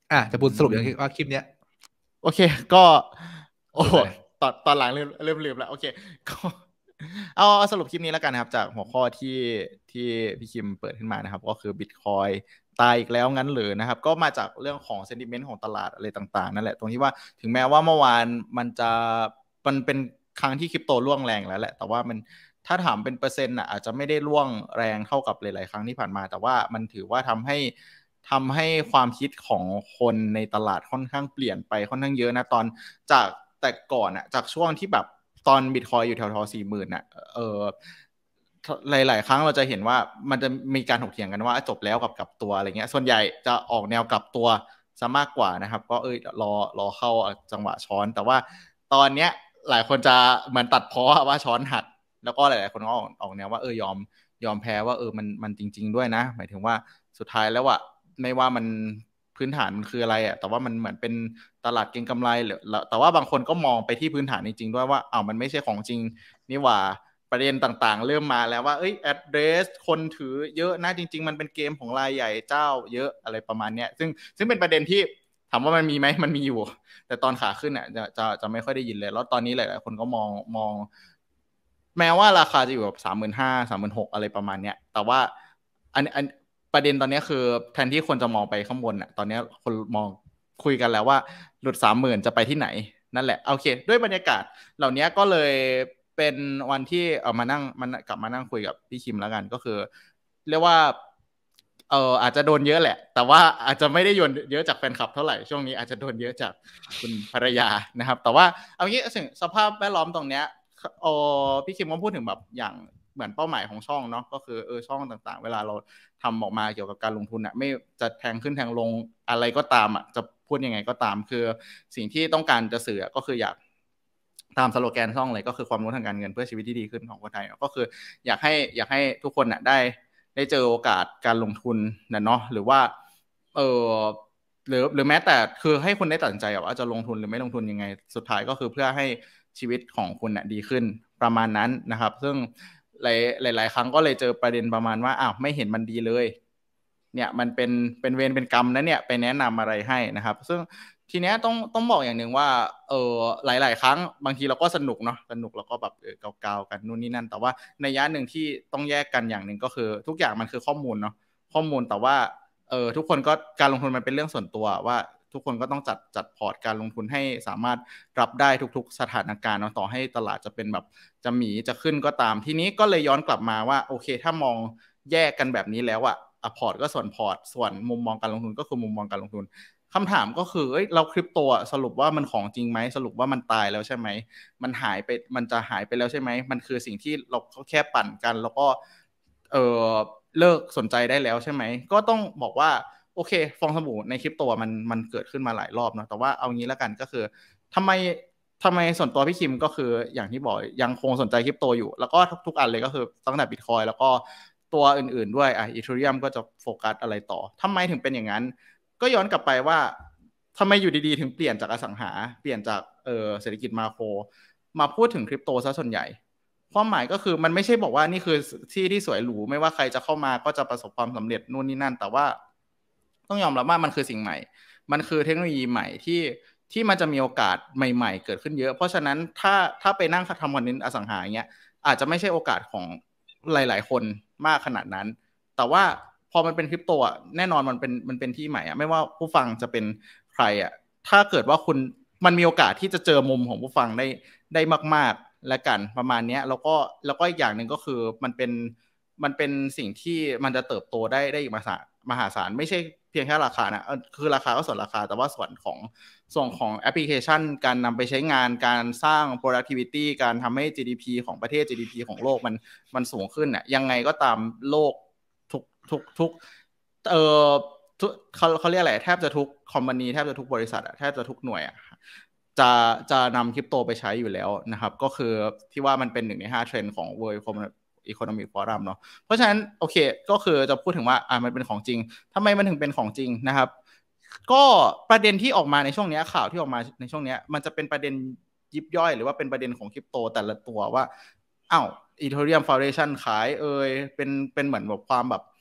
จะพูดสรุปอย่างว่าคลิปเนี้ยโอเคก็โอ้สรุปอะไรตอนหลังเริ่มลืมแล้วโอเคก็เอาสรุปคลิปนี้แล้วกันนะครับจากหัวข้อที่พี่คิมเปิดขึ้นมานะครับก็คือบิตคอยตายอีกแล้วงั้นหรือนะครับก็มาจากเรื่องของเซนติเมนต์ของตลาดอะไรต่างๆนั่นแหละตรงที่ว่าถึงแม้ว่าเมื่อวานมันจะมันเป็นครั้งที่คริปโตร่วงแรงแล้วแหละแต่ว่ามันถ้าถามเป็นเปอร์เซ็นต์อ่ะอาจจะไม่ได้ร่วงแรงเท่ากับหลายๆครั้งที่ผ่านมาแต่ว่ามันถือว่าทำให้ความคิดของคนในตลาดค่อนข้างเปลี่ยนไปค่อนข้างเยอะนะจากแต่ก่อนอะจากช่วงที่แบบตอนบิตคอยอยู่แถวๆ40,000อะหลายๆครั้งเราจะเห็นว่ามันจะมีการถกเถียงกันว่าจบแล้วกับกลับตัวอะไรเงี้ยส่วนใหญ่จะออกแนวกลับตัวซะมากกว่านะครับก็รอเข้าจังหวะช้อนแต่ว่าตอนเนี้ยหลายคนจะเหมือนตัดพ้อว่าช้อนหักแล้วก็หลายๆคนก็ออกแนวว่ายอมแพ้ว่ามันจริงๆด้วยนะหมายถึงว่าสุดท้ายแล้วอะไม่ว่ามันพื้นฐานมันคืออะไรอะแต่ว่ามันเหมือนเป็นตลาดเก็งกำไรหรือแต่ว่าบางคนก็มองไปที่พื้นฐานจริงๆด้วยว่ามันไม่ใช่ของจริงนี่หว่าประเด็นต่างๆเริ่มมาแล้วว่าaddress คนถือเยอะนะจริงๆมันเป็นเกมของรายใหญ่เจ้าเยอะอะไรประมาณเนี้ยซึ่งเป็นประเด็นที่ถามว่ามันมีไหมมันมีอยู่แต่ตอนขาขึ้นอ่ะจะไม่ค่อยได้ยินเลยแล้วตอนนี้หลายๆคนก็มอง แม้ว่าราคาจะอยู่แบบ35,00036,000อะไรประมาณเนี้ยแต่ว่าอันประเด็นตอนนี้คือแทนที่คนจะมองไปข้างบนอ่ะตอนนี้คนมองคุยกันแล้วว่าหลุด30,000จะไปที่ไหนนั่นแหละโอเคด้วยบรรยากาศเหล่านี้ก็เลยเป็นวันที่มานั่งมันกลับมานั่งคุยกับพี่คิมแล้วกันก็คือเรียกว่าอาจจะโดนเยอะแหละแต่ว่าอาจจะไม่ได้โดนเยอะจากแฟนคลับเท่าไหร่ช่วงนี้อาจจะโดนเยอะจากคุณภรรยานะครับแต่ว่าเอางี้สิ่งสภาพแวดล้อมตรงเนี้ย เอพี่คิมก็พูดถึงแบบอย่างเหมือนเป้าหมายของช่องเนาะก็คือช่องต่างๆเวลาเราทำออกมาเกี่ยวกับการลงทุนอะไม่จะแทงขึ้นแทงลงอะไรก็ตามอะจะพูดยังไงก็ตามคือสิ่งที่ต้องการจะสื่อก็คืออยากตามสโลแกนช่องเลยก็คือความรู้ทางการเงินเพื่อชีวิตที่ดีขึ้นของคนไทยก็คืออยากให้ทุกคนอะได้เจอโอกาสการลงทุนนะเนาะหรือว่าเออหรือแม้แต่คือให้คุณได้ตัดสินใจว่าจะลงทุนหรือไม่ลงทุนยังไงสุดท้ายก็คือเพื่อให้ชีวิตของคุณน่ะดีขึ้นประมาณนั้นนะครับซึ่งหลายครั้งก็เลยเจอประเด็นประมาณว่าไม่เห็นมันดีเลยเนี่ยมันเป็นเวรเป็นกรรมนะเนี่ยไปแนะนำอะไรให้นะครับซึ่งทีเนี้ยต้องบอกอย่างหนึ่งว่าหลายๆครั้งบางทีเราก็สนุกเนาะสนุกแล้วก็แบบเกาๆกันนู่นนี่นั่นแต่ว่าในยะหนึ่งที่ต้องแยกกันอย่างหนึ่งก็คือทุกอย่างมันคือข้อมูลเนาะข้อมูลแต่ว่าทุกคนก็การลงทุนมันเป็นเรื่องส่วนตัวว่าทุกคนก็ต้องจัดพอร์ตการลงทุนให้สามารถรับได้ทุกๆสถานการณ์เนาะต่อให้ตลาดจะเป็นแบบจะหมีจะขึ้นก็ตามทีนี้ก็เลยย้อนกลับมาว่าโอเคถ้ามองแยกกันแบบนี้แล้วอะพอร์ตก็ส่วนพอร์ตส่วนมุมมองการลงทุนก็คือมุมมองการลงทุนคำถามก็คือเราคริปโตสรุปว่ามันของจริงไหมสรุปว่ามันตายแล้วใช่ไหมมันหายไปมันจะหายไปแล้วใช่ไหมมันคือสิ่งที่เราแค่ปั่นกันแล้วก็เออเลิกสนใจได้แล้วใช่ไหมก็ต้องบอกว่า โอเคฟองสบู่ในคริปโตมันเกิดขึ้นมาหลายรอบเนาะแต่ว่าเอางี้แล้วกันก็คือทำไมทำไมส่วนตัวพี่คิมก็คืออย่างที่บอกยังคงสนใจคริปโตอยู่แล้วก็ทุกอันเลยก็คือตั้งแต่บิตคอยแล้วก็ตัวอื่นๆด้วยอีเทเรียมก็จะโฟกัสอะไรต่อทำไมถึงเป็นอย่างนั้นก็ย้อนกลับไปว่าทำไมอยู่ดีๆถึงเปลี่ยนจากอสังหาเปลี่ยนจากเศรษฐกิจมาโครมาพูดถึงคริปโตซะส่วนใหญ่ความหมายก็คือมันไม่ใช่บอกว่านี่คือที่สวยหรูไม่ว่าใครจะเข้ามาก็จะประสบความสำเร็จนู่นนี่นั่นแต่ว่า ต้องยอมรับว่ามันคือสิ่งใหม่ มันคือเทคโนโลยีใหม่ที่มันจะมีโอกาสใหม่ๆเกิดขึ้นเยอะ เพราะฉะนั้นถ้าไปนั่งทำคอนเทนต์อสังหาอย่างเงี้ยอาจจะไม่ใช่โอกาสของหลายๆคนมากขนาดนั้น แต่ว่าพอมันเป็นคริปโตอ่ะแน่นอนมันเป็นที่ใหม่อ่ะไม่ว่าผู้ฟังจะเป็นใครอ่ะถ้าเกิดว่าคุณมันมีโอกาสที่จะเจอมุมของผู้ฟังได้มากๆและกันประมาณนี้แล้วก็อีกอย่างหนึ่งก็คือมันเป็นสิ่งที่มันจะเติบโตได้อีกมหาศาลไม่ใช่เพียงแค่ราคานะคือราคาก็ส่วนราคาแต่ว่าส่วนของแอปพลิเคชันการนำไปใช้งานการสร้าง productivity การทำให้ GDP ของประเทศ GDP ของโลกมันสูงขึ้นน่ะยังไงก็ตามโลกทุกเอ่อทุกเขาเรียกอะไรแทบจะทุกคอมพานีแทบจะทุกบริษัทแทบจะทุกหน่วยจะจะนำคริปโตไปใช้อยู่แล้วนะครับก็คือที่ว่ามันเป็นหนึ่งใน5เทรนด์ของ World Economic Forum เนาะเพราะฉะนั้นโอเคก็คือจะพูดถึงว่ามันเป็นของจริงทำไมมันถึงเป็นของจริงนะครับก็ประเด็นที่ออกมาในช่วงนี้ข่าวที่ออกมาในช่วงนี้มันจะเป็นประเด็นยิบย่อยหรือว่าเป็นประเด็นของคริปโตแต่ละตัวว่าอ้าวอีเทเรียมฟาวเดชั่นขายเป็นเหมือนแบบ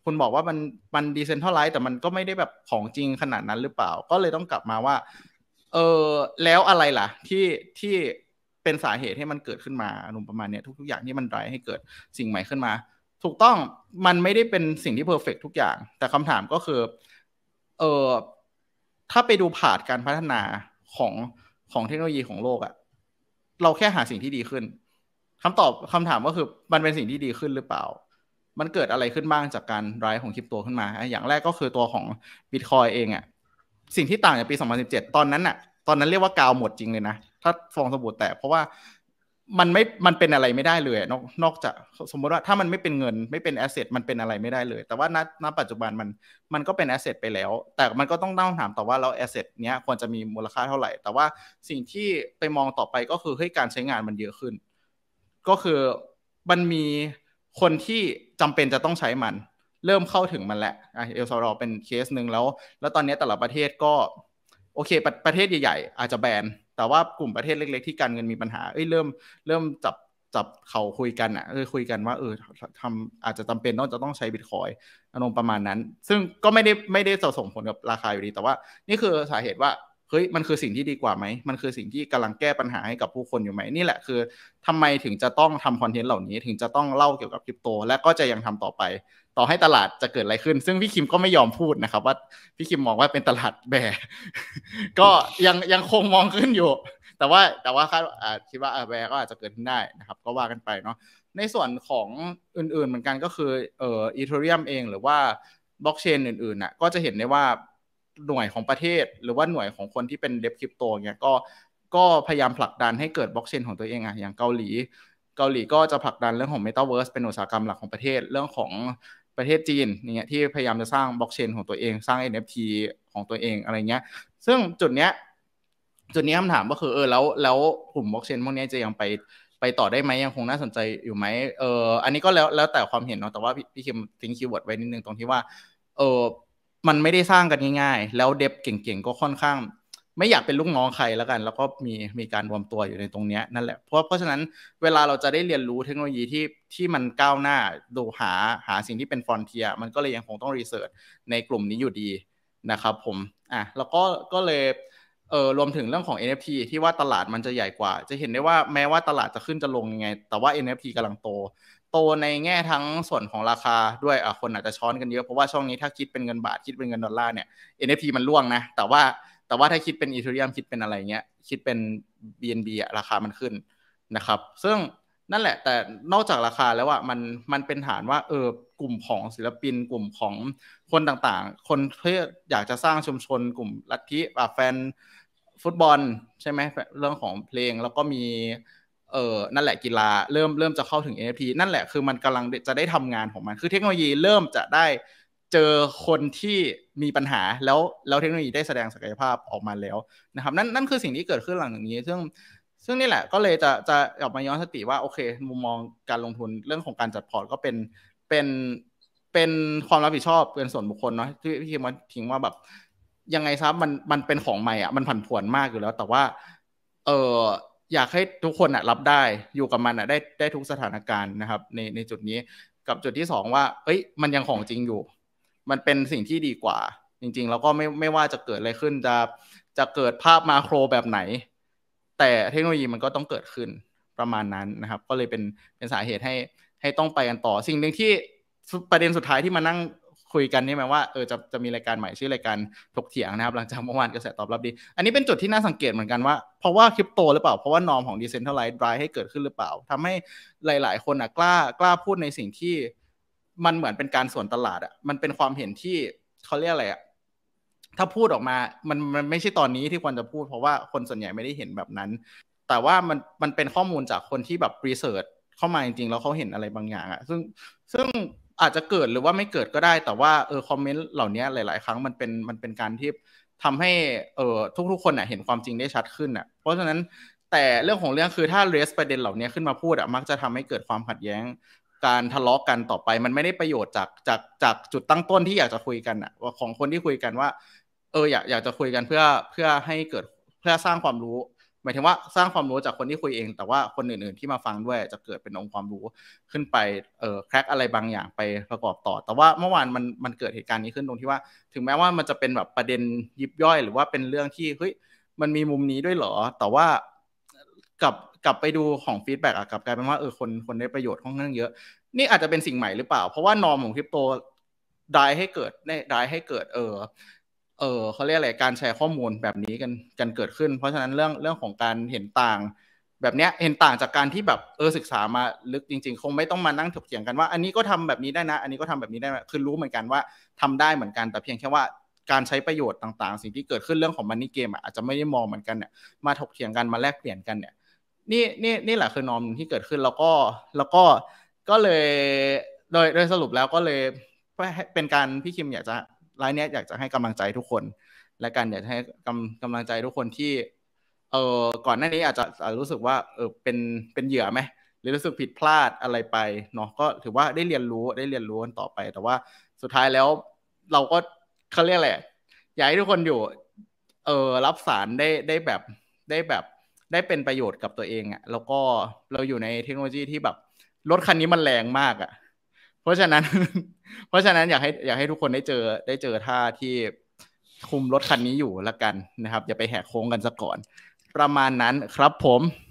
คุณบอกว่ามัน decentralize แต่มันก็ไม่ได้แบบของจริงขนาดนั้นหรือเปล่าก็เลยต้องกลับมาว่าแล้วอะไรล่ะที่เป็นสาเหตุให้มันเกิดขึ้นมาอารมณ์ประมาณนี้ทุกอย่างที่มันไดรฟ์ให้เกิดสิ่งใหม่ขึ้นมาถูกต้องมันไม่ได้เป็นสิ่งที่เพอร์เฟกต์ทุกอย่างแต่คำถามก็คือถ้าไปดูผ่านการพัฒนาของเทคโนโลยีของโลกอะเราแค่หาสิ่งที่ดีขึ้นคำถามก็คือมันเป็นสิ่งที่ดีขึ้นหรือเปล่ามันเกิดอะไรขึ้นบ้างจากการไดรฟ์ของคริปโตขึ้นมาอย่างแรกก็คือตัวของ Bitcoin เองอะสิ่งที่ต่างจากปี2017ตอนนั้นเรียกว่ากาวหมดจริงเลยนะถ้าฟองสบู่แตกเพราะว่ามันเป็นอะไรไม่ได้เลยนอกจากสมมติว่าถ้ามันไม่เป็นเงินไม่เป็นแอสเซทมันเป็นอะไรไม่ได้เลยแต่ว่าณปัจจุบันมันก็เป็นแอสเซทไปแล้วแต่มันก็ต้องตั้งคำถามต่อว่าแล้วแอสเซทเนี้ยควรจะมีมูลค่าเท่าไหร่แต่ว่าสิ่งที่ไปมองต่อไปก็คือการใช้งานมันเยอะขึ้นก็คือมันมีคนที่จำเป็นจะต้องใช้มันเริ่มเข้าถึงมันแหละเอลซัลวาดอร์เป็นเคสหนึ่งแล้วตอนนี้แต่ละประเทศก็โอเคประเทศใหญ่ๆอาจจะแบนแต่ว่ากลุ่มประเทศเล็กๆที่การเงินมีปัญหาเริ่มจับเขาคุยกันคุยกันว่าทำอาจจะจำเป็นต้องใช้บิตคอยน์อารมณ์ประมาณนั้นซึ่งก็ไม่ได้ส่งผลกับราคาอยู่ดีแต่ว่านี่คือสาเหตุว่าเฮ้ยมันคือสิ่งที่ดีกว่าไหมมันคือสิ่งที่กำลังแก้ปัญหาให้กับผู้คนอยู่ไหมนี่แหละคือทำไมถึงจะต้องทำคอนเทนต์เหล่านี้ถึงจะต้องเล่าเกี่ยวกับคริปโตและก็จะยังทำต่อไปต่อให้ตลาดจะเกิดอะไรขึ้นซึ่งพี่คิมก็ไม่ยอมพูดนะครับว่าพี่คิมมองว่าเป็นตลาดแบร์ก็ยังคงมองขึ้นอยู่แต่ว่าคิดว่าแบร์ก็อาจจะเกิดขึ้นได้นะครับก็ว่ากันไปเนาะในส่วนของอื่นๆเหมือนกันก็คืออีเธอเรียมเองหรือว่าบล็อกเชนอื่นๆน่ะก็จะเห็นได้ว่าหน่วยของประเทศหรือว่าหน่วยของคนที่เป็นเดฟคริปโตเนี่ยก็พยายามผลักดันให้เกิดบล็อกเชนของตัวเองอย่างเกาหลีก็จะผลักดันเรื่องของ Metaverse เป็นอุตสาหกรรมหลักของประเทศเรื่องของประเทศจีนเนี่ยที่พยายามจะสร้างบล็อกเชนของตัวเองสร้าง NFT ของตัวเองอะไรเงี้ยซึ่งจุดนี้คำถามก็คือแล้วกลุ่มบล็อกเชนพวกนี้จะยังไปต่อได้ไหมยังคงน่าสนใจอยู่ไหมอันนี้ก็แล้วแต่ความเห็นเนาะแต่ว่าพี่คิมทิ้งคีย์เวิร์ดไว้นิดนึงตรงที่ว่ามันไม่ได้สร้างกันง่ายๆแล้วเดฟเก่งๆก็ค่อนข้างไม่อยากเป็นลูกน้องใครแล้วกันแล้วก็มีการรวมตัวอยู่ในตรงนี้นั่นแหละเพราะฉะนั้นเวลาเราจะได้เรียนรู้เทคโนโลยีที่มันก้าวหน้าดูหาสิ่งที่เป็นฟรอนเทียร์มันก็เลยยังคงต้องรีเสิร์ชในกลุ่มนี้อยู่ดีนะครับผมแล้วก็เลยรวมถึงเรื่องของ NFT ที่ว่าตลาดมันจะใหญ่กว่าจะเห็นได้ว่าแม้ว่าตลาดจะขึ้นจะลงยังไงแต่ว่า NFT กำลังโตในแง่ทั้งส่วนของราคาด้วยคนอาจจะช้อนกันเยอะเพราะว่าช่วงนี้ถ้าคิดเป็นเงินบาทคิดเป็นเงินดอลลาร์เนี่ย NFT มันร่วงนะแต่ว่าถ้าคิดเป็นอีเธอเรียมคิดเป็นอะไรเงี้ยคิดเป็น BNB ราคามันขึ้นนะครับซึ่งนั่นแหละแต่นอกจากราคาแล้วมันเป็นฐานว่ากลุ่มของศิลปินกลุ่มของคนต่างๆคนที่อยากจะสร้างชุมชนกลุ่มลัทธิแฟนฟุตบอลใช่ไหมเรื่องของเพลงแล้วก็มีนั่นแหละกีฬาเริ่มจะเข้าถึง NFT นั่นแหละคือมันกำลังจะได้ทำงานของมันคือเทคโนโลยีเริ่มจะได้เจอคนที่มีปัญหาแล้วเทคโนโลยีได้แสดงศักยภาพออกมาแล้วนะครับนั่นคือสิ่งที่เกิดขึ้นหลังจากนี้ซึ่งนี่แหละก็เลยจะออกมาย้อนสติว่าโอเคมุมมองการลงทุนเรื่องของการจัดพอร์ตก็เป็นความรับผิดชอบเป็นส่วนบุคคลเนาะที่พี่คิดว่าทิ้งว่าแบบยังไงซะมันเป็นของใหม่มันผันผวนมากอยู่แล้วแต่ว่าอยากให้ทุกคนรับได้อยู่กับมันได้ทุกสถานการณ์นะครับในจุดนี้กับจุดที่2ว่ามันยังของจริงอยู่มันเป็นสิ่งที่ดีกว่าจริงๆแล้วก็ไม่ว่าจะเกิดอะไรขึ้นจะเกิดภาพมาโครแบบไหนแต่เทคโนโลยีมันก็ต้องเกิดขึ้นประมาณนั้นนะครับก็เลยเป็นสาเหตุให้ต้องไปกันต่อสิ่งหนึ่งที่ประเด็นสุดท้ายที่มานั่งคุยกันนี่หมายว่าจะมีรายการใหม่ชื่อรายการถกเถียงนะครับหลังจากเมื่อวานกระแสตอบรับดีอันนี้เป็นจุดที่น่าสังเกตเหมือนกันว่าเพราะว่าคริปโตหรือเปล่าเพราะว่านอร์มของ Decentralized Drive ให้เกิดขึ้นหรือเปล่าทำให้หลายๆคนกล้าพูดในสิ่งที่มันเหมือนเป็นการสวนตลาดมันเป็นความเห็นที่เขาเรียกอะไรถ้าพูดออกมามันไม่ใช่ตอนนี้ที่ควรจะพูดเพราะว่าคนส่วนใหญ่ไม่ได้เห็นแบบนั้นแต่ว่ามันเป็นข้อมูลจากคนที่แบบรีเสิร์ชเข้ามาจริงๆแล้วเขาเห็นอะไรบางอย่างซึ่งอาจจะเกิดหรือว่าไม่เกิดก็ได้แต่ว่าคอมเมนต์เหล่านี้หลายๆครั้งมันเป็นการที่ทำให้ทุกคนเห็นความจริงได้ชัดขึ้นเพราะฉะนั้นแต่เรื่องของเรื่องคือถ้าเรสประเด็นเหล่านี้ขึ้นมาพูดมักจะทำให้เกิดความขัดแย้งการทะเลาะกันต่อไปมันไม่ได้ประโยชน์จากจุดตั้งต้นที่อยากจะคุยกันของคนที่คุยกันว่าอยากจะคุยกันเพื่อให้เกิดเพื่อสร้างความรู้หมายถึงว่าสร้างความรู้จากคนที่คุยเองแต่ว่าคนอื่นๆที่มาฟังด้วยจะเกิดเป็นองค์ความรู้ขึ้นไปแคร็กอะไรบางอย่างไปประกอบต่อแต่ว่าเมื่อวานมันเกิดเหตุการณ์นี้ขึ้นตรงที่ว่าถึงแม้ว่ามันจะเป็นแบบประเด็นยิบย่อยหรือว่าเป็นเรื่องที่เฮ้ยมันมีมุมนี้ด้วยเหรอแต่ว่ากลับไปดูของฟีดแบ็กกลับกลายเป็นว่าคนได้ประโยชน์ค่อนข้างเยอะนี่อาจจะเป็นสิ่งใหม่หรือเปล่าเพราะว่านอร์มของคริปโตได้ให้เกิดเขาเรียกอะไรการแชร์ข้อมูลแบบนี้กันเกิดขึ้นเพราะฉะนั้นเรื่องของการเห็นต่างแบบเนี้ยเห็นต่างจากการที่แบบศึกษามาลึกจริงๆคงไม่ต้องมานั่งถกเถียงกันว่าอันนี้ก็ทำแบบนี้ได้นะอันนี้ก็ทำแบบนี้ได้คือรู้เหมือนกันว่าทำได้เหมือนกันแต่เพียงแค่ว่าการใช้ประโยชน์ต่างๆสิ่งที่เกิดขึ้นเรื่องของมันนี่เกมอาจจะไม่ได้มองเหมือนกันเนี่ยมาถกเถียงกันมาแลกเปลี่ยนกันเนี่ยนี่แหละคือนอร์มที่เกิดขึ้นแล้วก็เลยโดยสรุปแล้วก็เลยเป็นการพี่คิมอยากจะไลน์เนี้ยอยากจะให้กำลังใจทุกคนและกันอยากจะให้กำลังใจทุกคนที่ก่อนหน้านี้อาจจะรู้สึกว่าเป็นเหยื่อไหมหรือรู้สึกผิดพลาดอะไรไปเนาะก็ถือว่าได้เรียนรู้กันต่อไปแต่ว่าสุดท้ายแล้วเราก็เขาเรียกอะไรอยากให้ทุกคนอยู่รับสารได้แบบได้เป็นประโยชน์กับตัวเองอ่ะแล้วก็เราอยู่ในเทคโนโลยีที่แบบรถคันนี้มันแรงมากอ่ะเพราะฉะนั้นอยากให้ทุกคนได้เจอท่าที่คุมรถคันนี้อยู่ละกันนะครับอย่าไปแหกโค้งกันซะก่อนประมาณนั้นครับผม